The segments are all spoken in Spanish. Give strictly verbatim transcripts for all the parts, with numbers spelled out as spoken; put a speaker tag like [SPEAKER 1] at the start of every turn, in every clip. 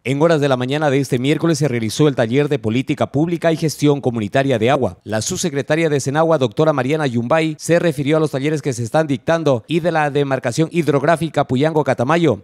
[SPEAKER 1] En horas de la mañana de este miércoles se realizó el taller de Política Pública y Gestión Comunitaria de Agua. La subsecretaria de Senagua, doctora Mariana Yumbay, se refirió a los talleres que se están dictando y de la demarcación hidrográfica Puyango-Catamayo.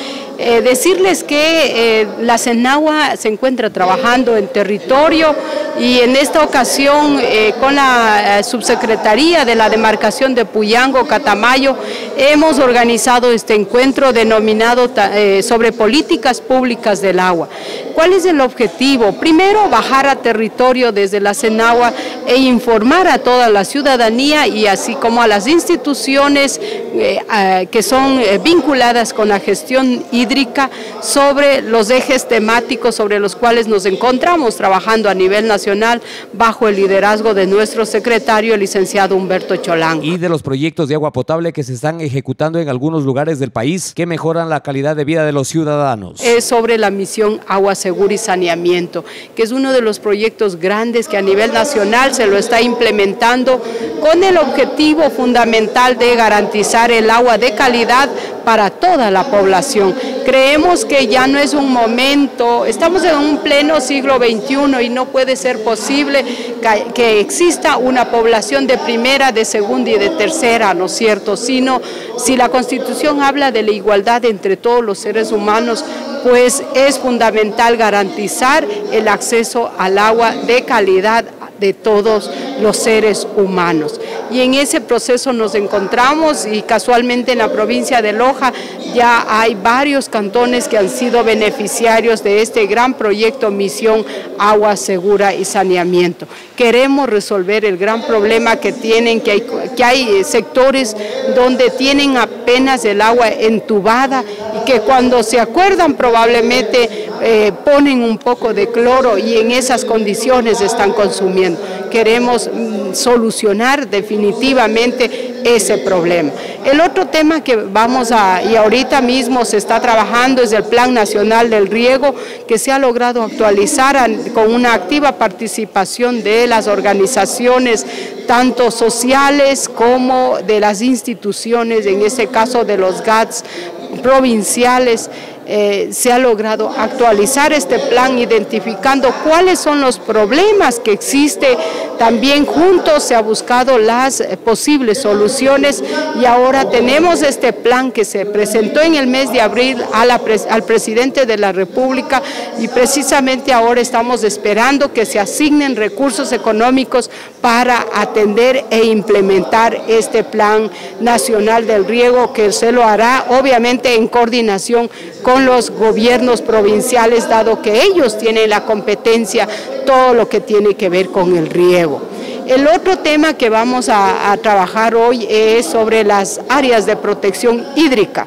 [SPEAKER 2] Eh, decirles que eh, la Senagua se encuentra trabajando en territorio y en esta ocasión eh, con la eh, subsecretaría de la demarcación de Puyango-Catamayo hemos organizado este encuentro denominado eh, sobre políticas públicas del agua. ¿Cuál es el objetivo? Primero, bajar a territorio desde la Senagua e informar a toda la ciudadanía y así como a las instituciones eh, eh, que son eh, vinculadas con la gestión hídrica sobre los ejes temáticos sobre los cuales nos encontramos trabajando a nivel nacional bajo el liderazgo de nuestro secretario, el licenciado Humberto Cholán.
[SPEAKER 1] Y de los proyectos de agua potable que se están ejecutando en algunos lugares del país que mejoran la calidad de vida de los ciudadanos.
[SPEAKER 2] Es sobre la misión Agua Segura y Saneamiento, que es uno de los proyectos grandes que a nivel nacional se lo está implementando con el objetivo fundamental de garantizar el agua de calidad para toda la población. Creemos que ya no es un momento, estamos en un pleno siglo veintiuno y no puede ser posible que, que exista una población de primera, de segunda y de tercera, ¿no es cierto? Sino, si la Constitución habla de la igualdad entre todos los seres humanos, pues es fundamental garantizar el acceso al agua de calidad de todos los seres humanos. Y en ese proceso nos encontramos y casualmente en la provincia de Loja ya hay varios cantones que han sido beneficiarios de este gran proyecto Misión Agua Segura y Saneamiento. Queremos resolver el gran problema que tienen, que hay, que hay sectores donde tienen apenas el agua entubada y que cuando se acuerdan probablemente eh, ponen un poco de cloro y en esas condiciones están consumiendo. Queremos mm, solucionar definitivamente ese problema. El otro tema que vamos a, y ahorita mismo se está trabajando, es el Plan Nacional del Riego, que se ha logrado actualizar a, con una activa participación de las organizaciones, tanto sociales como de las instituciones, en este caso de los G A T S provinciales. Eh, se ha logrado actualizar este plan identificando cuáles son los problemas que existen. También juntos se ha buscado las eh, posibles soluciones y ahora tenemos este plan que se presentó en el mes de abril a la pres al presidente de la República y precisamente ahora estamos esperando que se asignen recursos económicos para atender e implementar este Plan Nacional del Riego, que se lo hará obviamente en coordinación con los gobiernos provinciales, dado que ellos tienen la competencia, todo lo que tiene que ver con el riego. El otro tema que vamos a, a trabajar hoy es sobre las áreas de protección hídrica.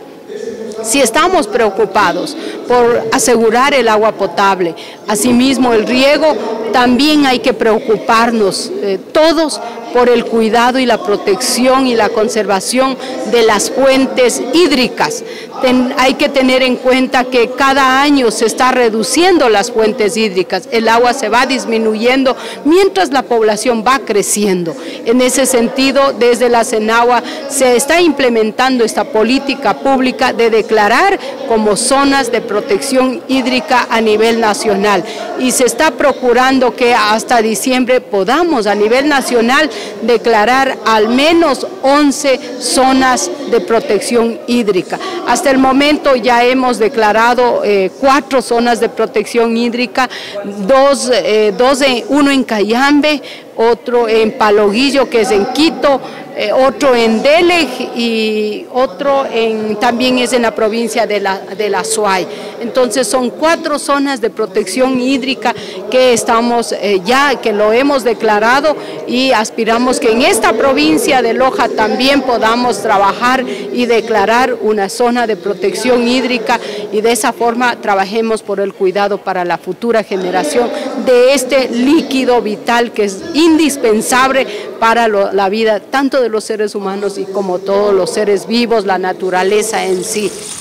[SPEAKER 2] Si estamos preocupados por asegurar el agua potable, asimismo el riego, también hay que preocuparnos eh, todos por el cuidado y la protección y la conservación de las fuentes hídricas. Ten, hay que tener en cuenta que cada año se está reduciendo las fuentes hídricas, el agua se va disminuyendo mientras la población va creciendo. En ese sentido, desde la Senagua se está implementando esta política pública de declarar como zonas de protección hídrica a nivel nacional y se está procurando que hasta diciembre podamos a nivel nacional declarar al menos once zonas de protección hídrica. Hasta el momento ya hemos declarado eh, cuatro zonas de protección hídrica, dos, eh, dos en, uno en Cayambe, otro en Paloguillo, que es en Quito, eh, otro en Delej y otro en, también es en la provincia de la, de la Suay. Entonces son cuatro zonas de protección hídrica que estamos eh, ya, que lo hemos declarado y aspiramos que en esta provincia de Loja también podamos trabajar y declarar una zona de protección hídrica y de esa forma trabajemos por el cuidado para la futura generación de este líquido vital que es indispensable para lo, la vida tanto de los seres humanos y como todos los seres vivos, la naturaleza en sí.